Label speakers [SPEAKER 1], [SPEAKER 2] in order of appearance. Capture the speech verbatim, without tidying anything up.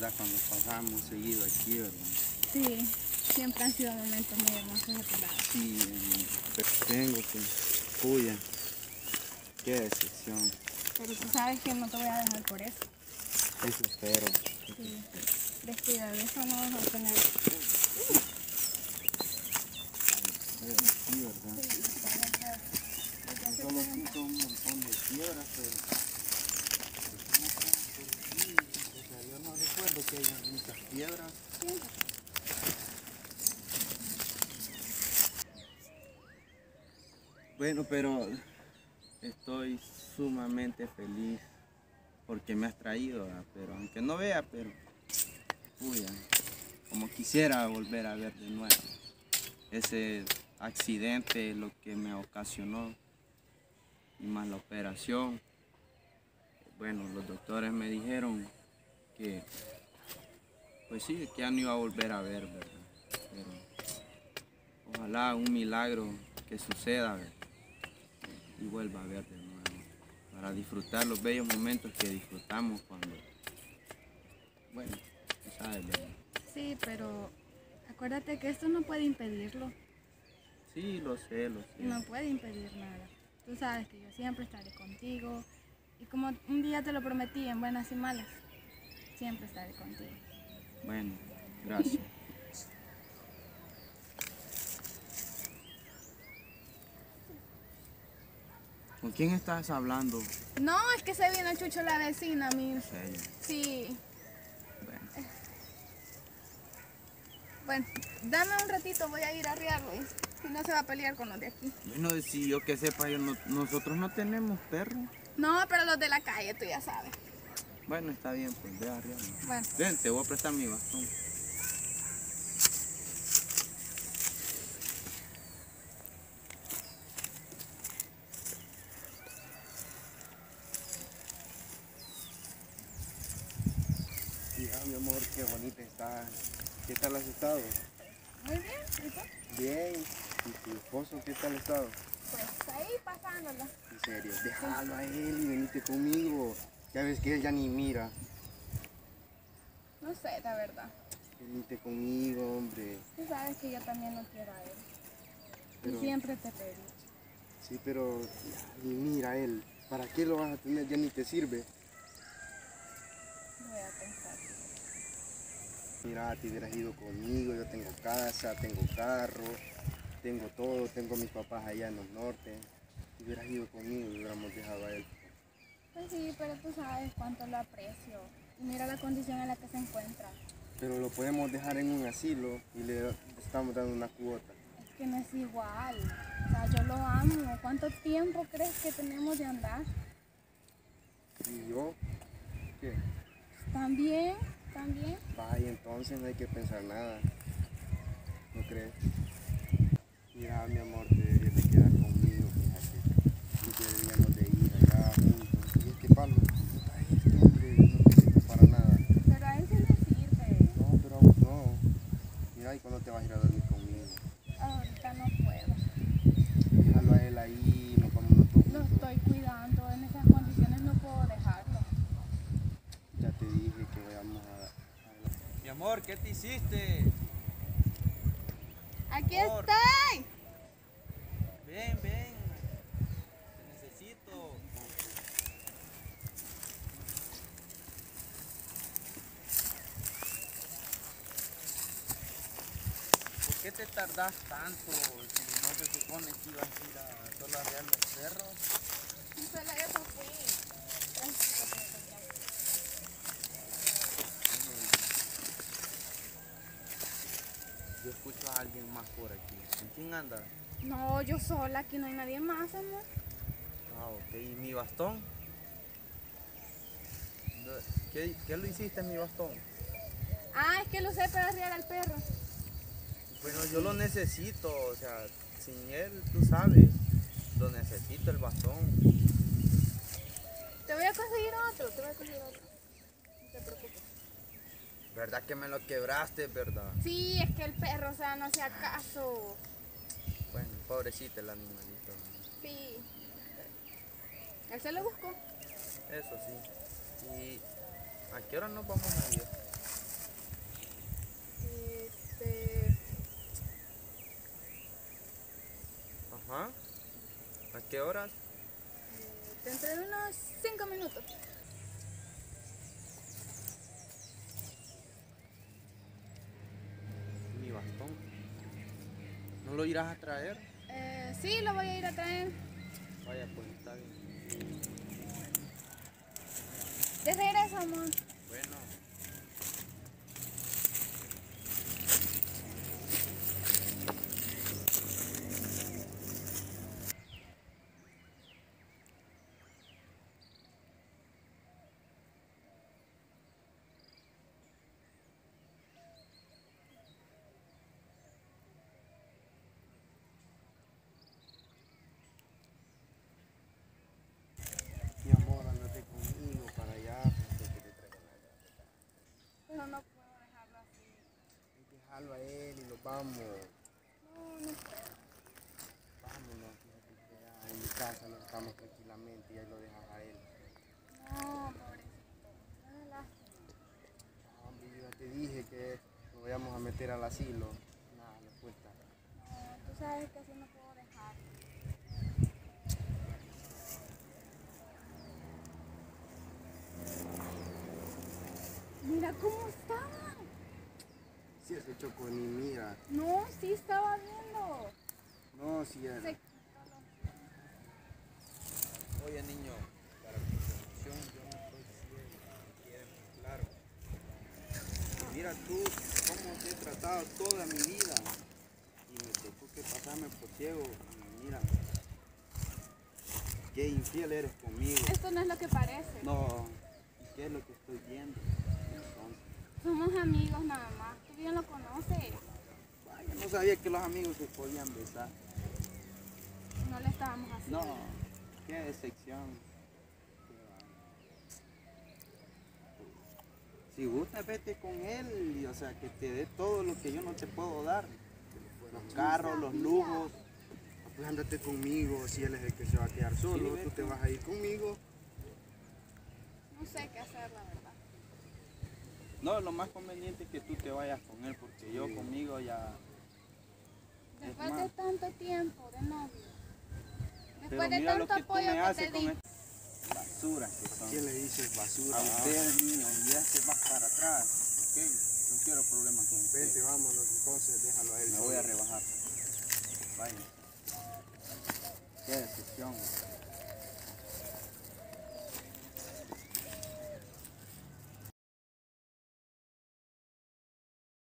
[SPEAKER 1] ¿verdad? Cuando pasamos seguido aquí, ¿verdad?
[SPEAKER 2] Sí, siempre han sido momentos muy hermosos a tu lado.
[SPEAKER 1] Sí, eh, pero tengo que... Puya, qué decepción.
[SPEAKER 2] Pero tú sabes que no te voy a dejar por eso.
[SPEAKER 1] Eso espero.
[SPEAKER 2] Sí, descuida de eso, no vas a tener...
[SPEAKER 1] Sí, ¿verdad? Solo quito un montón de piedras, pero... O sea, yo no recuerdo que haya muchas piedras. Bueno, pero estoy sumamente feliz porque me has traído, ¿verdad? Pero aunque no vea, pero puya, como quisiera volver a ver de nuevo ese accidente, lo que me ocasionó y más la operación. Bueno, los doctores me dijeron que pues sí, que ya no iba a volver a ver, ¿verdad? Pero ojalá un milagro que suceda, ¿verdad? Y vuelva a ver de nuevo, para disfrutar los bellos momentos que disfrutamos cuando, bueno, tú sabes, ¿verdad?
[SPEAKER 2] Sí, pero acuérdate que esto no puede impedirlo.
[SPEAKER 1] Sí, lo sé, lo sé.
[SPEAKER 2] No puede impedir nada. Tú sabes que yo siempre estaré contigo. Y como un día te lo prometí, en buenas y malas, siempre estaré contigo.
[SPEAKER 1] Bueno, gracias. ¿Con quién estás hablando?
[SPEAKER 2] No, es que se vino Chucho la vecina, mi.
[SPEAKER 1] ¿En serio?
[SPEAKER 2] Sí.
[SPEAKER 1] Bueno.
[SPEAKER 2] Bueno, dame un ratito, voy a ir a arriarlo. Y si no se va a pelear con los de aquí.
[SPEAKER 1] Bueno, si yo que sepa, yo no- nosotros no tenemos perro.
[SPEAKER 2] No, pero los de la calle, tú ya sabes.
[SPEAKER 1] Bueno, está bien, pues ve a arriarlo.
[SPEAKER 2] Bueno.
[SPEAKER 1] Ven, te voy a prestar mi bastón. Hija, mi amor, qué bonita está. ¿Qué tal has estado?
[SPEAKER 2] Muy bien, ¿y tú?
[SPEAKER 1] Bien. ¿Y tu esposo qué tal ha estado?
[SPEAKER 2] Pues ahí pasándola.
[SPEAKER 1] En serio, déjalo a él y venite conmigo. Ya ves que él ya ni mira.
[SPEAKER 2] No sé, la verdad.
[SPEAKER 1] Venite conmigo, hombre.
[SPEAKER 2] Tú sabes que yo también no quiero a él.
[SPEAKER 1] Pero-
[SPEAKER 2] Y siempre te pedí.
[SPEAKER 1] Sí, pero ya, ni mira a él. ¿Para qué lo vas a tener? Ya ni te sirve.
[SPEAKER 2] Voy a pensar.
[SPEAKER 1] Mira, te hubieras ido conmigo. Yo tengo casa, tengo carro, tengo todo. Tengo a mis papás allá en el norte. Te hubieras ido conmigo y hubiéramos dejado a él.
[SPEAKER 2] Pues sí, pero tú sabes cuánto lo aprecio. Y mira la condición en la que se encuentra.
[SPEAKER 1] Pero lo podemos dejar en un asilo y le estamos dando una cuota.
[SPEAKER 2] Es que no es igual. O sea, yo lo amo. ¿Cuánto tiempo crees que tenemos de andar?
[SPEAKER 1] ¿Y yo? ¿Qué?
[SPEAKER 2] También, también.
[SPEAKER 1] Vaya, entonces no hay que pensar nada. ¿No crees? Mira, mi amor, te deberías de quedar conmigo, fíjate. Y deberíamos de ir allá juntos. Y es que Pablo, puta, este hombre no te sirve para nada.
[SPEAKER 2] Pero a él sí le sirve.
[SPEAKER 1] No, pero a vos no. Mira, ¿y cuándo te vas a ir a dormir conmigo?
[SPEAKER 2] Ahorita no puedo.
[SPEAKER 1] Déjalo a él ahí, nos vamos nosotros
[SPEAKER 2] Lo
[SPEAKER 1] juntos.
[SPEAKER 2] estoy cuidando. En esas condiciones no puedo dejarlo.
[SPEAKER 1] Ya te dije que vayamos a... a...
[SPEAKER 3] Mi amor, ¿qué te hiciste?
[SPEAKER 2] ¡Aquí
[SPEAKER 3] Amor.
[SPEAKER 2] estoy!
[SPEAKER 3] Ven, ven. Te necesito. ¿Por qué te tardas tanto? Si no se supone que ibas a ir a solo a arrear los perros.
[SPEAKER 2] Y solo eso fui.
[SPEAKER 3] Yo escucho a alguien más por aquí. ¿Con quién andas?
[SPEAKER 2] No, yo sola, aquí no hay nadie más, amor.
[SPEAKER 3] Ah, ok. ¿Y mi bastón? ¿Qué, qué lo hiciste en mi bastón?
[SPEAKER 2] Ah, es que lo sé para arriar al perro.
[SPEAKER 3] Bueno, yo lo necesito, o sea, sin él, tú sabes, lo necesito el bastón.
[SPEAKER 2] Te voy a conseguir otro, te voy a conseguir otro. No te preocupes.
[SPEAKER 3] ¿Verdad que me lo quebraste, verdad?
[SPEAKER 2] Sí, es que el perro, o sea, no hacía caso.
[SPEAKER 3] Bueno, pobrecito el animalito.
[SPEAKER 2] Sí. Él se lo buscó.
[SPEAKER 3] Eso sí. ¿Y a qué hora nos vamos a ir? qué horas?
[SPEAKER 2] Eh, dentro de unos cinco minutos.
[SPEAKER 3] Mi bastón. ¿No lo irás a traer?
[SPEAKER 2] Eh, sí, lo voy a ir a traer.
[SPEAKER 3] Vaya, pues está bien.
[SPEAKER 2] De regreso, amor.
[SPEAKER 3] Bueno. Mi amor, andate conmigo para allá, porque te traigo la llave.
[SPEAKER 2] Pero no puedo dejarlo así.
[SPEAKER 3] Hay que dejarlo a él y nos vamos.
[SPEAKER 2] No, no puedo.
[SPEAKER 3] Vámonos, fíjate que allá en mi casa nos estamos tranquilamente y ahí lo dejas a él.
[SPEAKER 2] No, pobrecito. Me da lástima.
[SPEAKER 3] No, hombre, yo ya te dije que nos vayamos a meter al asilo. Nada, le cuesta.
[SPEAKER 2] No, tú sabes que así no puedo dejarlo. Mira cómo estaba.
[SPEAKER 3] Si ese choco ni mira.
[SPEAKER 2] No, sí estaba viendo.
[SPEAKER 3] No, si era.
[SPEAKER 2] Se-
[SPEAKER 3] Oye, niño, para tu información, yo no estoy ciego, me quede muy claro. Mira tú cómo te he tratado toda mi vida y me tocó que pasarme por ciego y mira, qué infiel eres conmigo.
[SPEAKER 2] Esto no es lo que parece.
[SPEAKER 3] No, ¿y qué es lo que estoy viendo? Entonces,
[SPEAKER 2] Somos amigos nada más. Tú bien lo conoces.
[SPEAKER 3] vaya, no sabía que los amigos se podían besar.
[SPEAKER 2] No le estábamos haciendo.
[SPEAKER 3] No, qué decepción. Qué va. Si gustas, vete con él, y, o sea, que te dé todo lo que yo no te puedo dar. Los carros, los lujos. Pues ándate conmigo, si él es el que se va a quedar solo,
[SPEAKER 1] Sí,
[SPEAKER 3] tú te vas a ir conmigo.
[SPEAKER 2] No sé qué hacer, la verdad.
[SPEAKER 1] No, lo más conveniente es que tú te vayas con él, porque yo
[SPEAKER 3] Sí.
[SPEAKER 1] conmigo ya...
[SPEAKER 2] Después
[SPEAKER 1] más.
[SPEAKER 2] de tanto tiempo de novio.
[SPEAKER 1] Pero
[SPEAKER 2] Después de
[SPEAKER 1] mira lo
[SPEAKER 2] tanto
[SPEAKER 1] que tú
[SPEAKER 2] apoyo
[SPEAKER 1] me
[SPEAKER 2] que
[SPEAKER 1] haces
[SPEAKER 2] te
[SPEAKER 1] con
[SPEAKER 2] di.
[SPEAKER 1] estas basuras que son.
[SPEAKER 3] ¿Quién le dices basura?
[SPEAKER 1] A ustedes, niños, y ya se vas para atrás, ¿ok? No quiero problemas con
[SPEAKER 3] Vente,
[SPEAKER 1] ustedes.
[SPEAKER 3] vámonos, entonces déjalo a él.
[SPEAKER 1] Me voy a rebajar. Vaya. Qué decepción.